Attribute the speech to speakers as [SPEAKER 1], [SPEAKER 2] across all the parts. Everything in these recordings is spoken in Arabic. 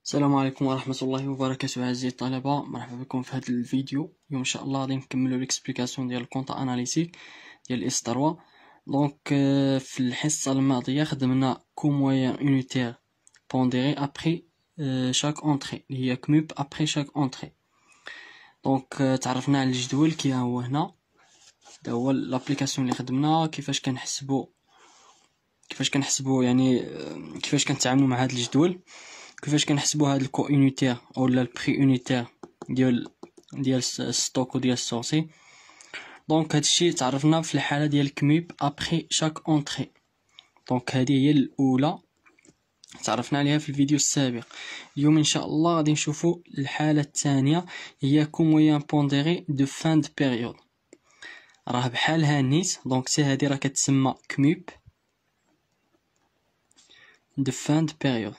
[SPEAKER 1] السلام عليكم ورحمة الله وبركاته. أعزائي الطلبة، مرحبا بكم في هذا الفيديو. اليوم إن شاء الله غادي نكملو ليكسبليكاسيون ديال الكونطا أناليتيك ديال اس 3. دونك في الحصة الماضية خدمنا كو موين يونيتير بونديري ابري شاك اونتري اللي هي كموب ابري شاك اونتري. دونك تعرفنا على الجدول كي هو هنا، هذا هو لابليكاسيون اللي خدمنا. كيفاش كنحسبوا يعني كيفاش كنتعاملوا مع هذا الجدول، كيفاش كنحسبوا هاد الكو يونيتير اولا البري يونيتير ديال ستوك وديال السورسي. دونك هادشي تعرفنا في الحاله ديال كميب ابري شاك اونتري. دونك هذه هي الاولى تعرفنا عليها في الفيديو السابق. اليوم ان شاء الله غادي نشوفوا الحاله الثانيه، هي كو موين بونديري دو فان دو بيريود. راه بحالها نيت. دونك حتى هذه راه كتسمى كميب دو فان دو بيريود.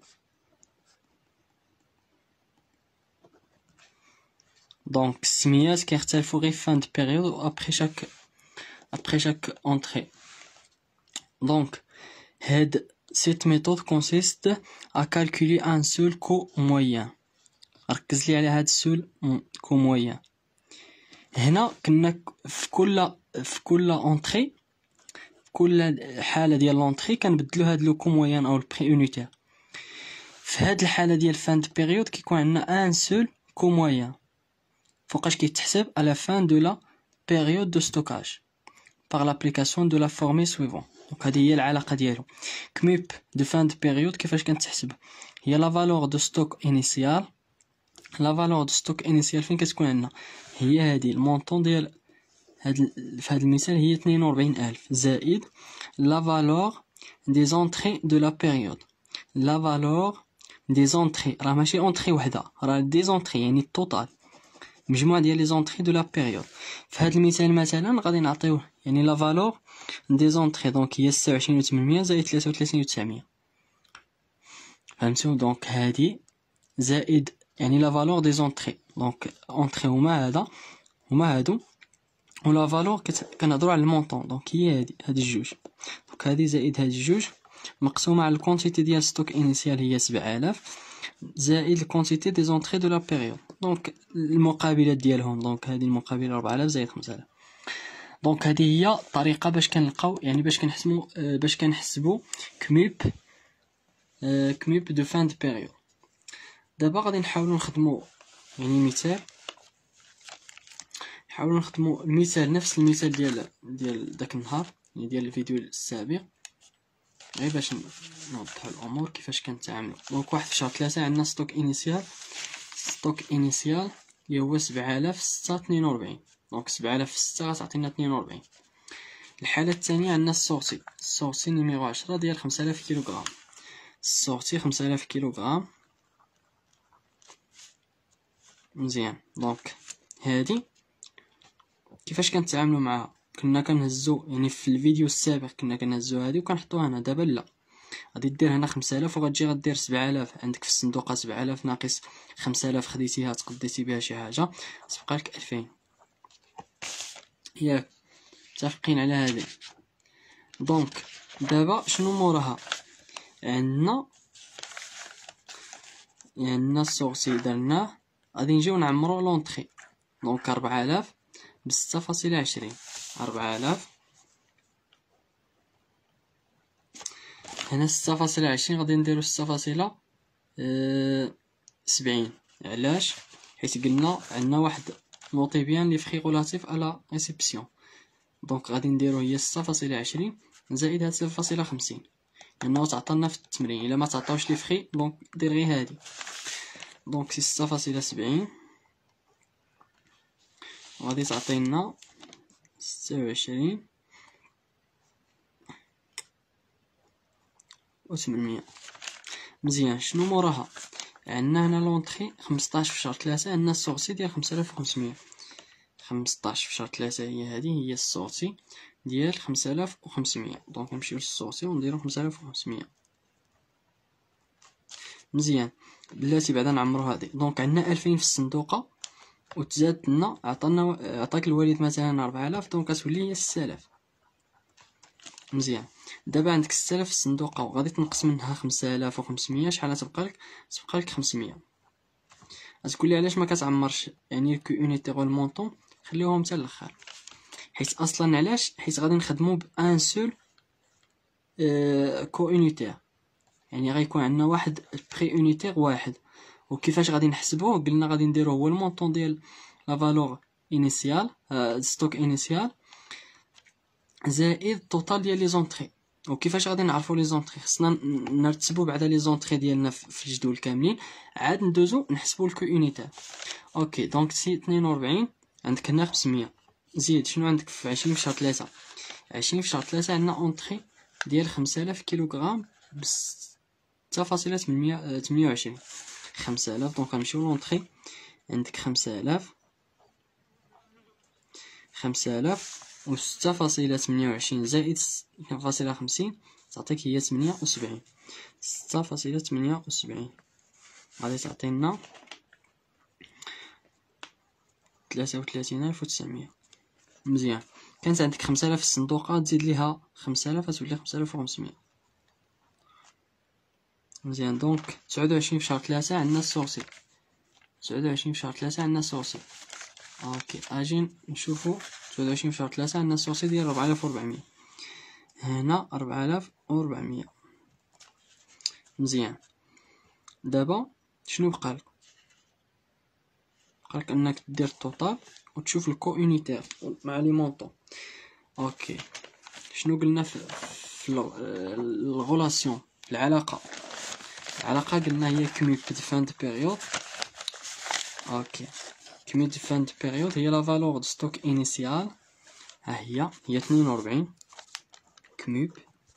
[SPEAKER 1] دونك السميات كيختلفوا غير فان دو بيريود و ابري شاك اونتري. دونك هاد cette méthode consiste à calculer un seul coût moyen. ركز لي على هاد السول كو موين. هنا كنا في كل اونتري، كل حاله ديال لونتري كنبدلو هاد لو كو موين او البري يونيتير. في هاد الحاله ديال فان دو بيريود كيكون عندنا ان سول كو موين. فوقاش كيتحسب à la fin de la période de stockage par l'application de la formule suivante. دونك هذه هي العلاقه ديالو. كميب دو فان دو بيريود كيفاش كنتحسب؟ هي لا فالور دو ستوك انيسيال. لا فالور دو ستوك انيسيال فين كتكون عندنا؟ هي هذه المونطون ديال في هذا المثال هي 42000 زائد لا فالور دي زونطري دو لا بيريود. لا فالور دي زونطري راه ماشي اونطري وحده، راه دي زونطري يعني التوتال، مجموعة ديال لي زونطري دو لا بيريود. في هذا المثال مثلا غادي نعطيوه يعني لا فالور دي زونطري دونك هي 26800 زائد 33900. فهمتوا؟ دونك هذه زائد يعني لا فالور دي زونطري. دونك اونطري هما هادو، ولا فالور كنهضروا على المونطون. دونك هي هذه الجوج. دونك هذه زائد هذه الجوج مقسومه على الكونتيتي ديال ستوك انيسيال هي 7000 زائد الكونتيتي دي زونطري دو لا بيريود. دونك المقابلات ديالهم، دونك هذه المقابله 4000 زائد 5000. دونك هذه هي الطريقه باش كنلقاو يعني باش كنحسبوا كميب دو فان دو بيريود. دابا غادي نحاولوا نخدموا يعني مثال، نحاولوا نخدموا المثال نفس المثال ديال داك النهار، يعني ديال الفيديو السابق، غير باش نوضحوا الامور كيفاش كنتعاملوا. دونك واحد في شهر 3 عندنا ستوك انيسيال اللي هو 7642. دونك 7000 في 6 غتعطينا 42. الحاله الثانيه عندنا السورسي نيميرو 10 ديال 5000 كيلوغرام. السورتي 5000 كيلوغرام. مزيان. دونك هادي كيفاش كنتعاملوا معها؟ كنا كنهزو يعني في الفيديو السابق كنا كنهزو هادي وكنحطوها هنا. دابا لا، غادي دير هنا 5000 وغتجي غدير 7000 عندك في الصندوقه. 7000 ناقص 5000 خديتيها تقديتي بها شي حاجه، تبقى لك 2000. ياك متفقين على هذه؟ دونك دابا شنو موراها؟ عندنا السورسي درناه، غادي نجيو نعمرو لونطري. دونك 4000 ب 6.20. 4000 هنا 6.20 غادي نديرو 6.70. علاش؟ حيت قلنا عندنا واحد نوطي بيان لي فري ريلاتيف على ريسيبسيون. دونك غادي نديرو هي 6.20 زائد هاد 0.50 لانه تعطلنا في التمرين. الا ما تعطاوش لي فري دونك دير غير هادي. دونك 6.70 غادي تعطينا 26 و800. مزيان. شنو موراها؟ عندنا هنا لونطري 15 في شهر 3 عندنا السورسي ديال 5500. 15 في شهر 3 هي السورسي ديال 5500. دونك نمشيو للسورسي ونديرو 5500. مزيان. بلاتي بعدا نعمرو هادي. دونك عندنا 2000 في الصندوقه وتزاد لنا عطاك الوالد مثلا 4000. دونك غتولي هي 6000. مزيان. دابا عندك 6000 في الصندوقة وغادي تنقص منها 5500، شحال تبقى لك؟ تبقى لك 500. غتقولي علاش ما كتعمرش يعني الكو اونيتير والمونطون؟ خليوهم حتى الاخر، حيت اصلا علاش؟ حيت غادي نخدمو بان سول كو اونيتير، يعني غيكون عندنا واحد بري اونيتير واحد. وكيفاش غادي نحسبوه؟ قلنا غادي نديرو هو المونطون ديال لا فالور انيسيال ستوك انيسيال زائد توتال ديال لي زونطري. وكيفاش غادي نعرفوا لي زونطري؟ خصنا نرتبوا بعدا لي زونطري ديالنا في الجدول كاملين، عاد ندوزو نحسبوا الكو اونيتير. اوكي دونك سي 42 عندك هنا 500. زيد شنو عندك في 20 في شهر 3؟ 20 في شهر 3 عندنا اونطري ديال 5000 كيلوغرام ب 6.828. 5000 دونك غنمشيو لونطري، عندك 5000 و 6.28 زائد 2.50 تعطيك هي 78. 6.78 غادي تعطينا 33900. مزيان. كانت عندك 5000 في الصندوقة، تزيد ليها 5000 غتولي 5500. مزيان. دونك 29 في شهر 3 عندنا السورسي. 29 في شهر 3 عندنا السورسي. اوكي اجي نشوفو 29 في شهر 3 عندنا السورسي ديال 4400. هنا 4400. مزيان. دابا شنو بقالك؟ بقالك انك دير التوتال وتشوف الكو اونيتير مع لي مونطون. اوكي شنو قلنا في الغولاسيون، العلاقه قلنا هي كوميب دو فان دو بيريود. اوكي كوميب دو فان دو بيريود هي لا فالور دو ستوك انيسيال، ها هي 42 كوميب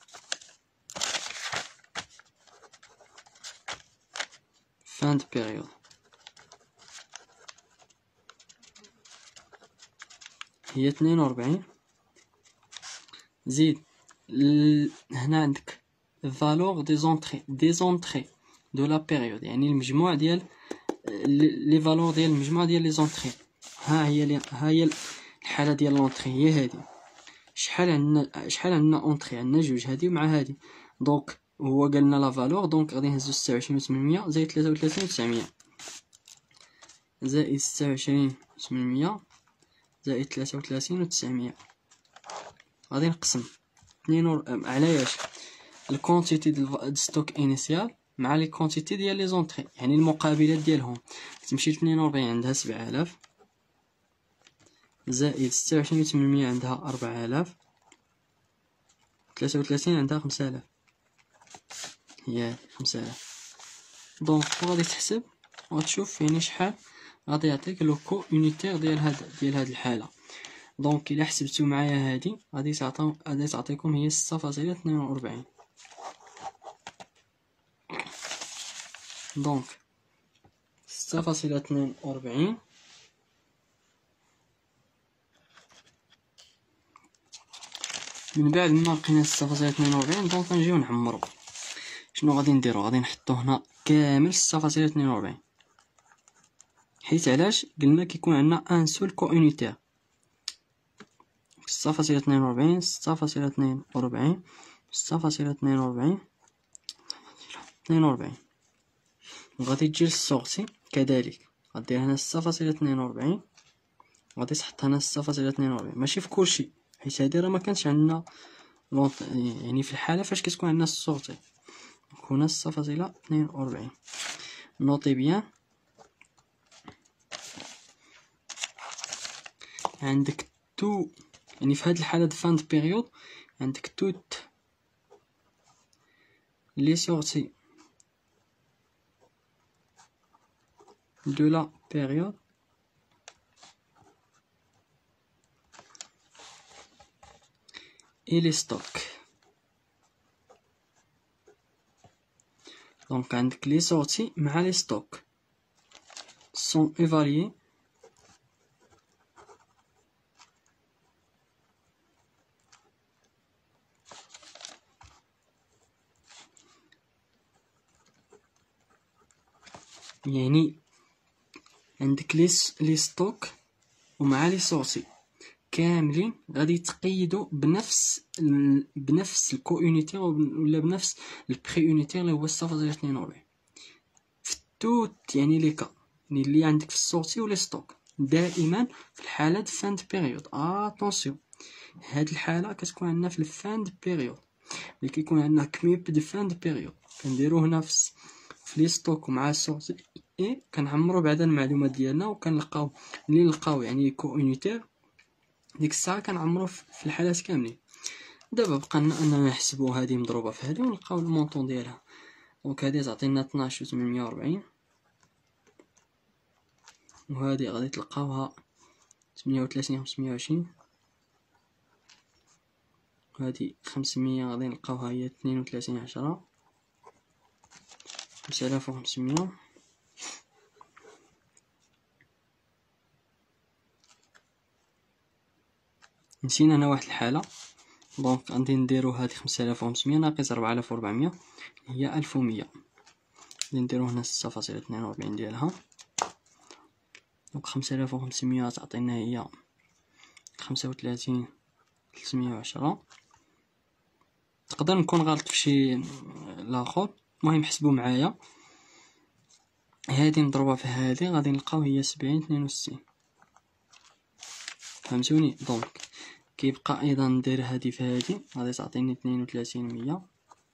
[SPEAKER 1] فان دو بيريود هي 42. زيد هنا عندك فالور دي زونطري دو لا بيريود، يعني المجموع ديال لي فالور ديال المجموع ديال لي زونطري. ها هي الحاله ديال لونطري هي هذه. شحال عندنا اونطري؟ عندنا جوج، هذه ومع هذه. دونك هو قالنا لا فالور، دونك غادي نهزو 26800 زائد 33900 زائد 26800 زائد 33900 غادي نقسم 2 علاش الكونتيتي ديال ستوك انيسيال مع لي كونتيتي ديال لي زونطري، يعني المقابلات ديالهم. تمشي ل 42 عندها 7000 زائد 26800 عندها 4000 33 عندها 5000 هي 5000. دونك غادي تحسب وتشوف يعني شحال غادي يعطيك لو كو اونيتير ديال هاد الحاله. دونك الا حسبتو معايا هادي غادي تعطيكم هي 6.42. دونك 6.42 من بعد ما لقينا 6.42 دونك نجيو نعمرو. شنو غادي نديرو؟ غادي نحطو هنا كامل 6.42، حيت علاش؟ قلنا كيكون عندنا ان سول كو اونيتير. 6.42 6.42 6.42 42. وغادي تجي للسورسي كذلك، غدير هنا 6.42 غادي تحط هنا 6.42 ماشي في كلشي، حيت هادي راه مكانش عندنا يعني في الحاله فاش كتكون عندنا السورتي هنا 6.42. نوطي بيان. عندك تو يعني في هاد الحاله د فان د بيريود عندك توت لي سورتي de la période et les stocks. Donc عندك les sorties مع les stocks sont évalués يعني عندك لي ستوك ومع لي سورسي كاملين غادي يتقيدوا بنفس الكو يونيتير ولا بنفس البري يونيتير اللي هو 0.42 في توت يعني لي كا يعني اللي عندك في السورتي ولا ستوك. دائما في الحالات فاند بيريود اتونسيون، هاد الحاله كتكون عندنا في الفاند بيريود اللي كيكون عندنا كميب دو فاند بيريود كنديرو هنا في لي ستوك ومع السورتي كنعمرو بعدا المعلومات ديالنا وكنلقاو اللي نلقاو يعني كو يونيتير ديك الساعه كنعمرو في الحالات كاملين. دابا بقى لنا اننا نحسبوا هذه مضروبه في هذه ونلقاو المونطون ديالها. دونك هذه تعطينا 12840 وهذه غادي تلقاوها 38,520 وهذه 500 غادي نلقاوها هي 32/10 5500. نسينا هنا واحد الحالة، دونك غادي نديرو هادي 5500 ناقص 4400 هي 1100. غادي نديرو هنا 6.42 ديالها، دونك 5500 تعطينا هي 35,310. تقدر نكون غلط في شي لاخر، المهم حسبوا معايا. هادي مضروبة في هادي غادي نلقاو هي 70.62 فهمتوني. دونك كيبقى ايضا ندير هادي في هادي غادي تعطيني 32,100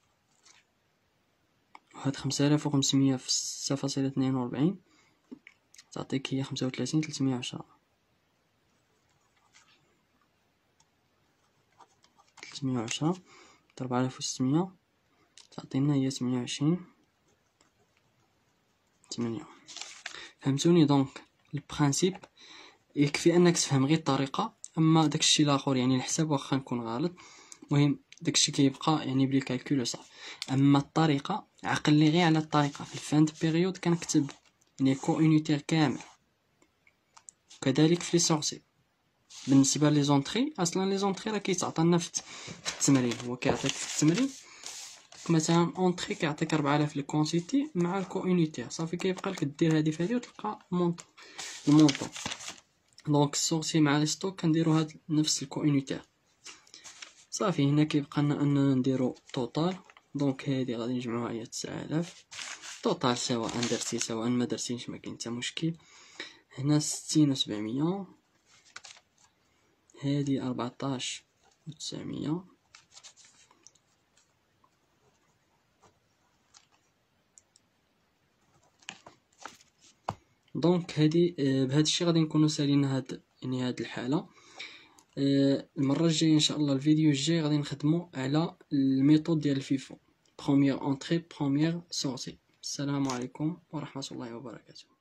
[SPEAKER 1] وهاد 5500 في 6.42 تعطيك هي 35,310 310 4600 تعطينا هي 28.8. فهمتوني. دونك البرانسيپ يكفي انك تفهم غير الطريقه، اما داكشي الاخر يعني الحساب واخا نكون غلط المهم داكشي كيبقى يعني بلي كالكول صح. اما الطريقه عقلني غير على الطريقه في الفاند بيريود كنكتب يعني كو يونيتير كامل، وكذلك في لي سورسي. بالنسبه لي زونطري اصلا لي زونطري راه كيتعطينا في التمرين، هو كيعطيك في التمرين مثلا اونطري كيعطيك 4000 لي كونتيتي مع الكو يونيتير صافي، كيبقى لك دير هذه في هذه وتلقى المونطون. دونك السورسي مع لي ستوك كنديرو هاد نفس الكو يونيتير صافي. هنا كيبقى لنا اننا نديرو توتال. دونك هذه غادي نجمعوها هي 9000 توتال، سواء درتي سواء ما درتيش ما كاين حتى مشكل. هنا 60,700 هذه 14,900 دونك هذه بهذا الشيء غادي نكونوا سالينا هاد يعني هاد الحاله. المره الجايه ان شاء الله الفيديو الجاي غادي نخدموا على الميثود ديال الفيفو بروميير اونطري بروميير سورتي. السلام عليكم ورحمه الله وبركاته.